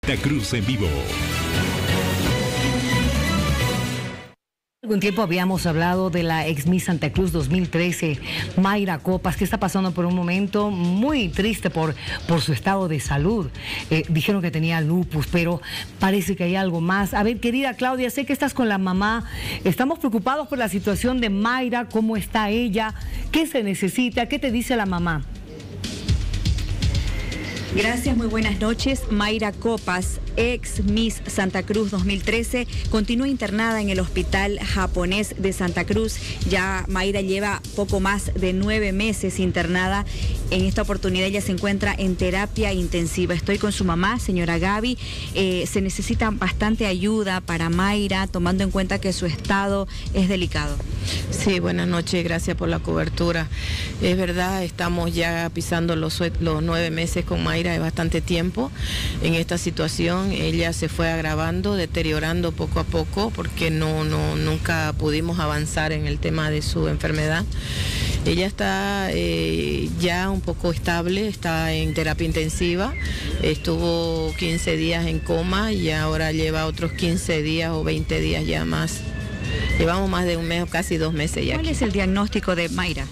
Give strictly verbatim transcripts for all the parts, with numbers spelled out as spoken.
Santa Cruz en vivo. Algún tiempo habíamos hablado de la ex Miss Santa Cruz dos mil trece, Mayra Copas, que está pasando por un momento muy triste por, por su estado de salud. Eh, dijeron que tenía lupus, pero parece que hay algo más. A ver, querida Claudia, sé que estás con la mamá. Estamos preocupados por la situación de Mayra, cómo está ella, qué se necesita, qué te dice la mamá. Gracias, muy buenas noches. Mayra Copas, ex Miss Santa Cruz dos mil trece, continúa internada en el Hospital Japonés de Santa Cruz. Ya Mayra lleva poco más de nueve meses internada. En esta oportunidad ella se encuentra en terapia intensiva. Estoy con su mamá, señora Gaby. Eh, se necesita bastante ayuda para Mayra, tomando en cuenta que su estado es delicado. Sí, buenas noches, gracias por la cobertura. Es verdad, estamos ya pisando los, los nueve meses con Mayra, es bastante tiempo en esta situación. Ella se fue agravando, deteriorando poco a poco, porque no, no, nunca pudimos avanzar en el tema de su enfermedad. Ella está eh, ya un poco estable, está en terapia intensiva, estuvo quince días en coma y ahora lleva otros quince días o veinte días ya más. Llevamos más de un mes, casi dos meses ya. ¿Cuál aquí. es el diagnóstico de Mayra?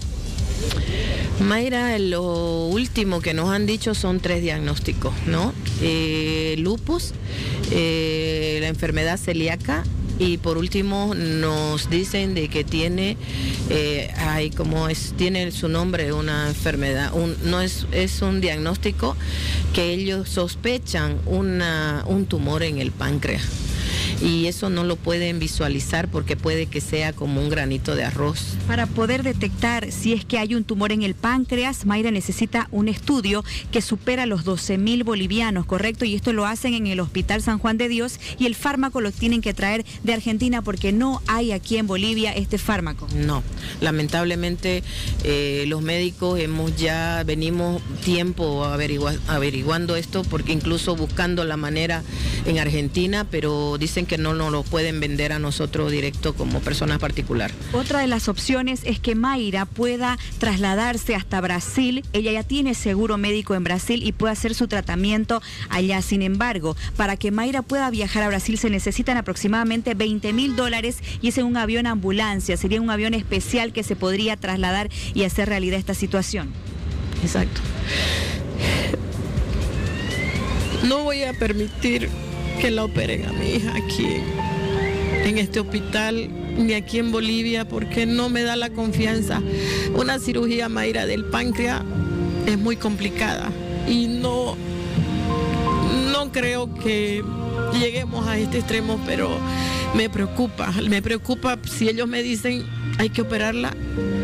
Mayra, lo último que nos han dicho son tres diagnósticos, ¿no? Eh, lupus, eh, la enfermedad celíaca y por último nos dicen de que tiene, eh, ay, como es, tiene su nombre una enfermedad, un, no es, es un diagnóstico que ellos sospechan una, un tumor en el páncreas. Y eso no lo pueden visualizar porque puede que sea como un granito de arroz. Para poder detectar si es que hay un tumor en el páncreas, Mayra necesita un estudio que supera los doce mil bolivianos, ¿correcto? Y esto lo hacen en el Hospital San Juan de Dios y el fármaco lo tienen que traer de Argentina porque no hay aquí en Bolivia este fármaco. No, lamentablemente eh, los médicos hemos ya venimos tiempo averigua, averiguando esto porque incluso buscando la manera en Argentina, pero dicen que no nos lo pueden vender a nosotros directo como personas particular. Otra de las opciones es que Mayra pueda trasladarse hasta Brasil. Ella ya tiene seguro médico en Brasil y puede hacer su tratamiento allá. Sin embargo, para que Mayra pueda viajar a Brasil se necesitan aproximadamente veinte mil dólares y es en un avión ambulancia. Sería un avión especial que se podría trasladar y hacer realidad esta situación. Exacto. No voy a permitir que la operen a mi hija aquí en este hospital, ni aquí en Bolivia, porque no me da la confianza. Una cirugía, Mayra, del páncreas es muy complicada y no, no creo que lleguemos a este extremo, pero me preocupa, me preocupa si ellos me dicen hay que operarla,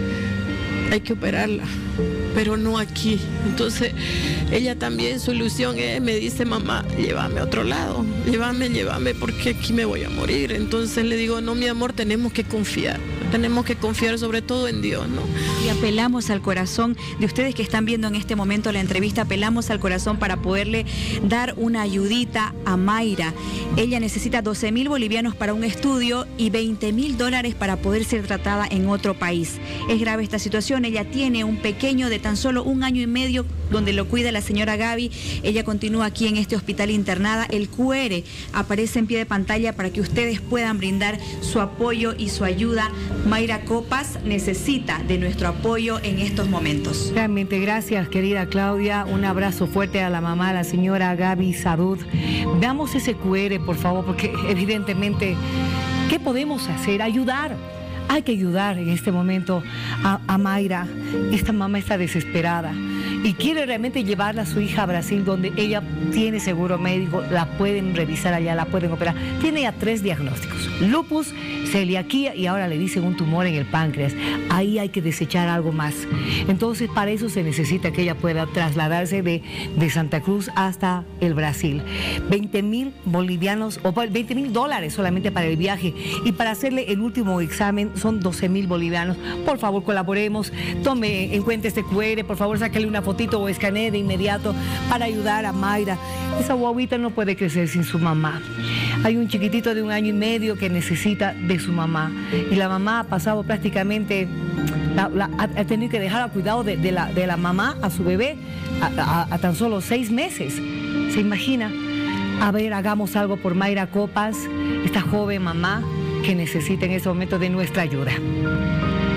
hay que operarla, pero no aquí. Entonces ella también, su ilusión es, me dice, mamá, llévame a otro lado, llévame, llévame, porque aquí me voy a morir. Entonces le digo, no, mi amor, tenemos que confiar, tenemos que confiar sobre todo en Dios, ¿no? Y apelamos al corazón de ustedes que están viendo en este momento la entrevista, apelamos al corazón para poderle dar una ayudita a Mayra. Ella necesita doce mil bolivianos para un estudio y veinte mil dólares para poder ser tratada en otro país. Es grave esta situación, ella tiene un pequeño de tan solo un año y medio donde lo cuida la señora Gaby. Ella continúa aquí en este hospital internada. El cu erre aparece en pie de pantalla para que ustedes puedan brindar su apoyo y su ayuda. Mayra Copas necesita de nuestro apoyo en estos momentos. Realmente gracias, querida Claudia. Un abrazo fuerte a la mamá, la señora Gaby Sarud. Veamos ese cu erre, por favor, porque evidentemente, ¿qué podemos hacer? Ayudar. Hay que ayudar en este momento a, a Mayra. Esta mamá está desesperada y quiere realmente llevarla a su hija a Brasil, donde ella tiene seguro médico, la pueden revisar allá, la pueden operar. Tiene ya tres diagnósticos: lupus, celiaquía y ahora le dicen un tumor en el páncreas. Ahí hay que desechar algo más. Entonces, para eso se necesita que ella pueda trasladarse de, de Santa Cruz hasta el Brasil. veinte mil bolivianos, o veinte mil dólares solamente para el viaje. Y para hacerle el último examen son doce mil bolivianos. Por favor, colaboremos, tome en cuenta este cu erre, por favor, sáquele una fotito o escanee de inmediato para ayudar a Mayra. Esa guaguita no puede crecer sin su mamá. Hay un chiquitito de un año y medio que necesita de su mamá y la mamá ha pasado prácticamente, la, la, ha, ha tenido que dejar al cuidado de, de, la, de la mamá a su bebé a, a, a tan solo seis meses. ¿Se imagina? A ver, hagamos algo por Mayra Copas, esta joven mamá que necesita en ese momento de nuestra ayuda.